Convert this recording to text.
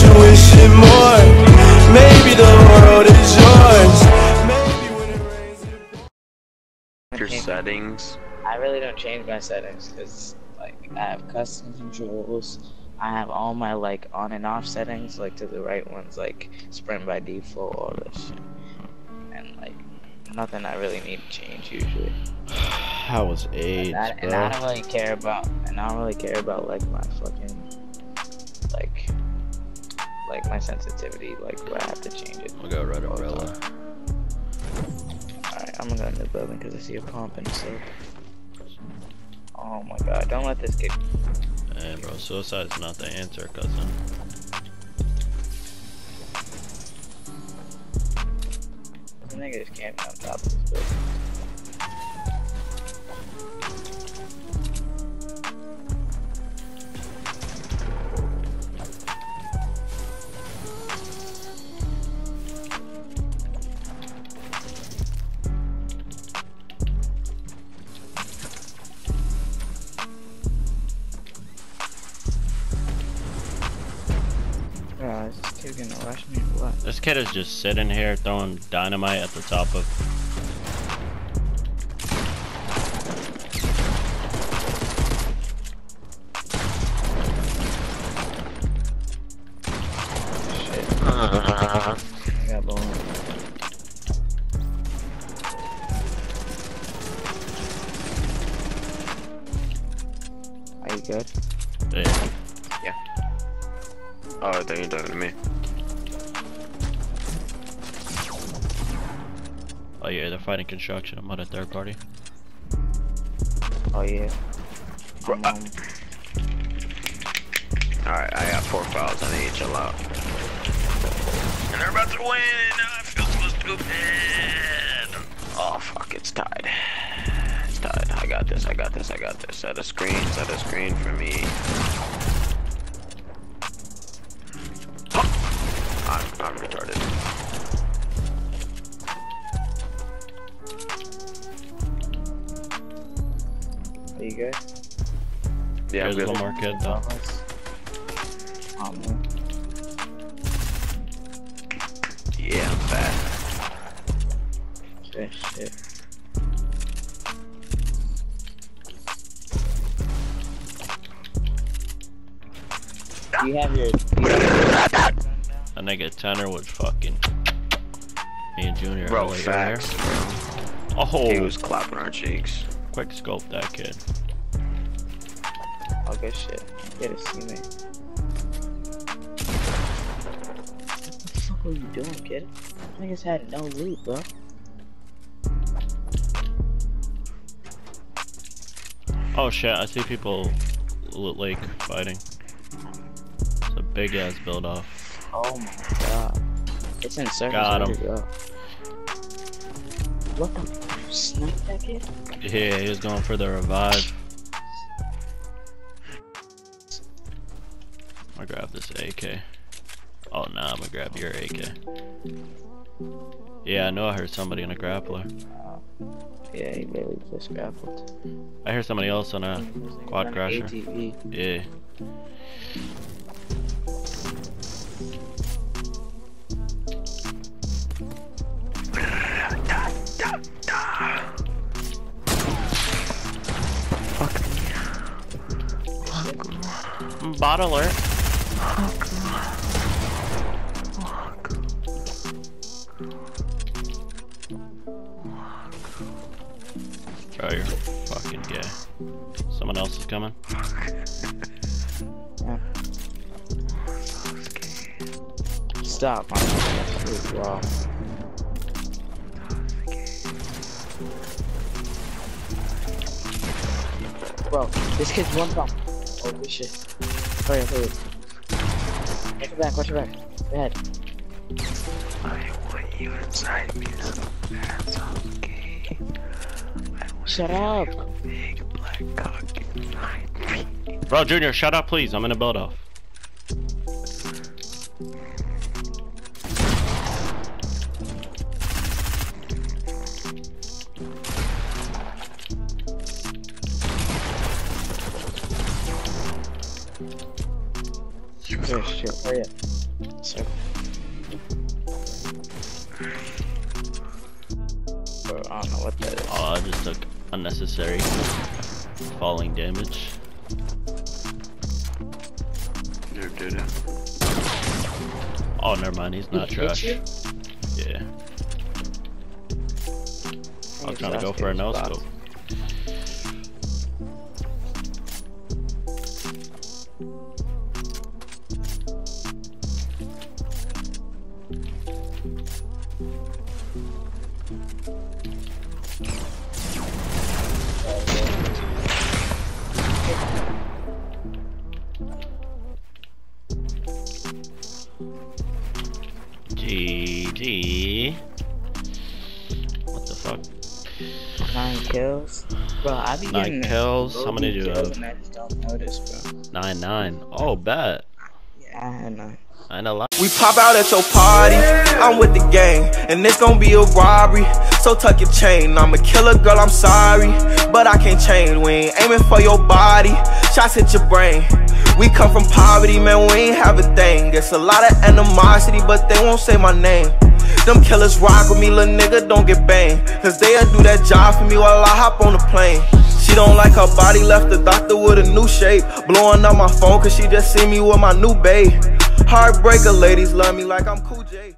to wish it more. Maybe the world is yours. Maybe when it rains it Your settings. I really don't change my settings because like I have custom controls. I have all my like on and off settings like to the right ones, like sprint by default, all this shit. And like nothing I really need to change usually. How was AIDS, and I don't really care about like my fucking like my sensitivity, like where I have to change it. We'll go red umbrella. Alright, I'm gonna go in the building because I see a pump and stuff. Oh my god, don't let this kid. Hey bro, suicide's not the answer, cousin. This nigga is camping on top of this building. Is this kid gonna rush me or what? This kid is just sitting here throwing dynamite at the top of. Shit. I got blown. Are you good? Yeah. Yeah. Oh, I thought you were talking to me. Oh yeah, they're fighting construction. I'm on a third party. Oh yeah. Alright, I got 4 fouls. I need to chill out. And they're about to win. I feel so stupid. Oh fuck, it's tied. It's tied. I got this. I got this. I got this. Set a screen. Set a screen for me. I'm retarded. Are you good? Yeah, I'm There's good. one more kid though. Oh man. Yeah, I'm back. Shit. You have your. That nigga Tenor was fucking. Me and Junior. Bro, right facts, here. bro. Oh, He was clapping our cheeks. quick scope that kid. Oh good shit. Get a see me. What the fuck were you doing, kid? Niggas had no loot, bro. Oh shit, I see people Lake fighting. It's a big ass build off. Oh my god. It's in circles. Got him. Go. What the? Snipe that kid? Yeah, he was going for the revive. I'm gonna grab this AK. Oh nah, I'm gonna grab your AK. Yeah, I know I heard somebody in a grappler. Yeah, he really just grappled. I hear somebody else on a quad crasher. ATV. Yeah. Bot alert. Bro, you're fucking gay. Someone else is coming. Yeah. Stop, man. That's wow. Bro, this kid's one pump. Oh, good shit. Hurry up, hurry up. Watch your back, watch your back. Go ahead. I want you inside me so that's okay. Shut up. Big black cock inside me. Bro, Junior, shut up, please. I'm in a build off. Good shit, hurry up. Sir. Or, I don't know what that is. Oh, I just took unnecessary falling damage. You're good. Oh, never mind. He's not trash. Yeah. I was trying to go for a no scope. GG. What the fuck? 9 kills? Bro, I be 9 getting kills? How many do you have? and I just don't notice, bro. 9. Oh, bet. Yeah, I had 9. I know a lot. We pop out at your party, I'm with the gang, and it's gonna be a robbery. So tuck your chain, I'm a killer, girl, I'm sorry, but I can't change. We ain't aiming for your body, shots hit your brain. We come from poverty, man, we ain't have a thing. It's a lot of animosity, but they won't say my name. Them killers rock with me, little nigga, don't get banged, cause they'll do that job for me while I hop on the plane. She don't like her body, left the doctor with a new shape. Blowing up my phone cause she just see me with my new babe. Heartbreaker, ladies love me like I'm Cool J.